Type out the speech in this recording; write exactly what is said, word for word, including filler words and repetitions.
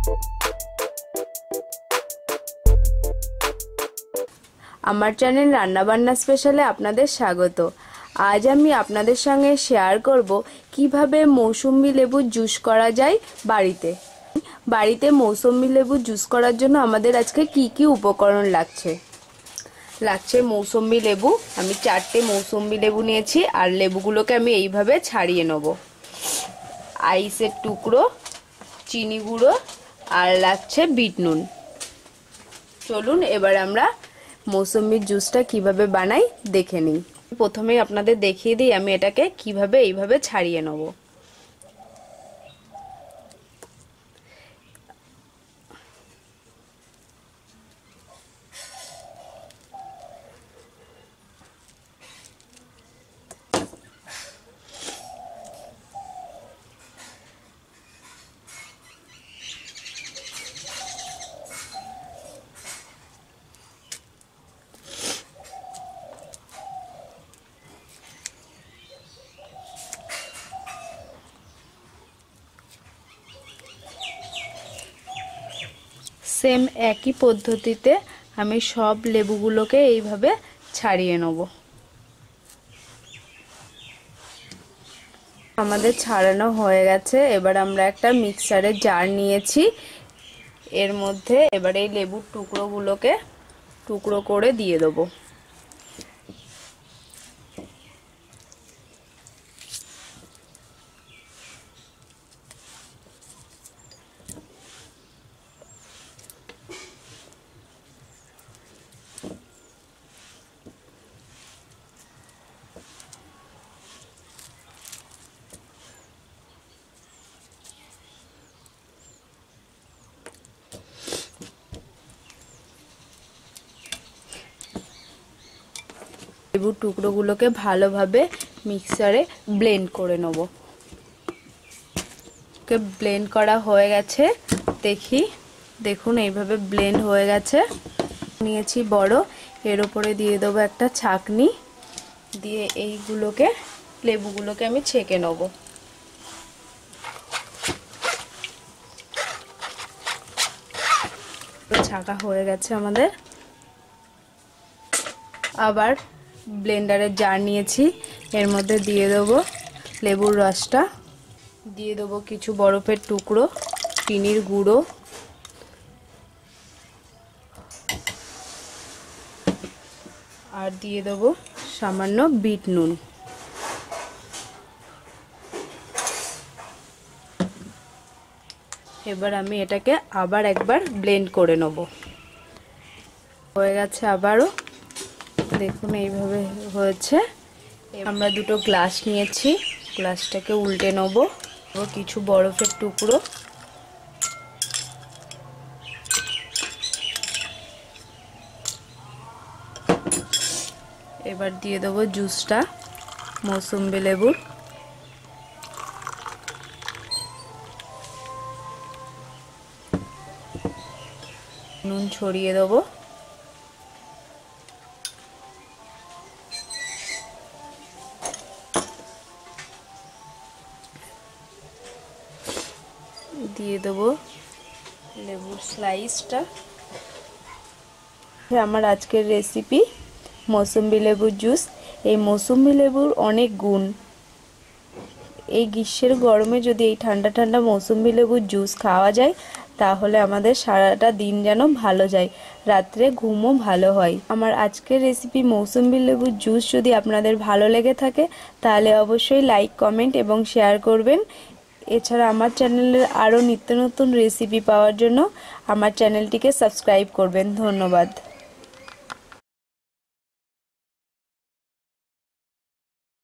আমার চ্যানেল রান্নাবান্না স্পেশালে আপনাদের স্বাগত। আজ আমি আপনাদের সঙ্গে শেয়ার করব কিভাবে মৌসুমী লেবুর জুস করা যায় বাড়িতে। বাড়িতে মৌসুমী লেবুর জুস করার জন্য আমাদের আজকে কি কি উপকরণ লাগছে। লাগছে মৌসুমী লেবু, আমি চারটে মৌসুমী লেবু নিয়েছি আর লেবুগুলোকে আমি এইভাবে ছাড়িয়ে নেব। আইসের টুকরো, চিনি গুঁড়ো আর লাগছে বিট নুন। চলুন এবার আমরা মৌসুমীর জুসটা কিভাবে বানাই দেখে নিই। প্রথমেই আপনাদের দেখিয়ে দিই আমি এটাকে কিভাবে এইভাবে ছাড়িয়ে নেব। সেম একই পদ্ধতিতে আমি সব লেবুগুলোকে এইভাবে ছাড়িয়ে নেব। আমাদের ছাড়ানো হয়ে গেছে। এবার আমরা একটা মিক্সারের জার নিয়েছি, এর মধ্যে এবার এই লেবুর টুকরোগুলোকে টুকরো করে দিয়ে দেবো। লেবুর টুকরোগুলোকে ভালোভাবে মিক্সারে ব্লেন্ড করে নেব। ওকে ব্লেন্ড করা হয়ে গেছে, দেখি দেখুন এইভাবে ব্লেন্ড হয়ে গেছে। নিয়েছি বড়, এর উপরে দিয়ে দেবো একটা ছাঁকনি, দিয়ে এইগুলোকে লেবুগুলোকে আমি ছেঁকে নেব। ছাঁকা হয়ে গেছে আমাদের। আবার ব্লেন্ডারের জার নিয়েছি, এর মধ্যে দিয়ে দেবো লেবুর রসটা, দিয়ে দেবো কিছু বরফের টুকরো, চিনির গুঁড়ো, আর দিয়ে দেবো সামান্য বিট নুন। এবার আমি এটাকে আবার একবার ব্লেন্ড করে নেব। হয়ে গেছে আবারও, দেখুন এইভাবে হয়েছে। আমরা দুটো গ্লাস নিয়েছি, গ্লাসটাকে উল্টে নেব। কিছু বরফের টুকরো, এবার দিয়ে দেবো জুসটা মৌসুমী লেবুর। নুন ছড়িয়ে দেবো। দিয়ে দেবো লেবুর স্লাইসটা। আমার আজকের রেসিপি মৌসুমী লেবুর জুস। এই মৌসুমী লেবুর অনেক গুণ। এই গ্রীষ্মের গরমে যদি এই ঠান্ডা ঠান্ডা মৌসুমী লেবুর জুস খাওয়া যায় তাহলে আমাদের সারাটা দিন যেন ভালো যায়, রাত্রে ঘুমও ভালো হয়। আমার আজকের রেসিপি মৌসুমী লেবুর জুস যদি আপনাদের ভালো লেগে থাকে তাহলে অবশ্যই লাইক, কমেন্ট এবং শেয়ার করবেন। এছাড়া আমার চ্যানেলের আরও নিত্য নতুন রেসিপি পাওয়ার জন্য আমার চ্যানেলটিকে সাবস্ক্রাইব করবেন। ধন্যবাদ।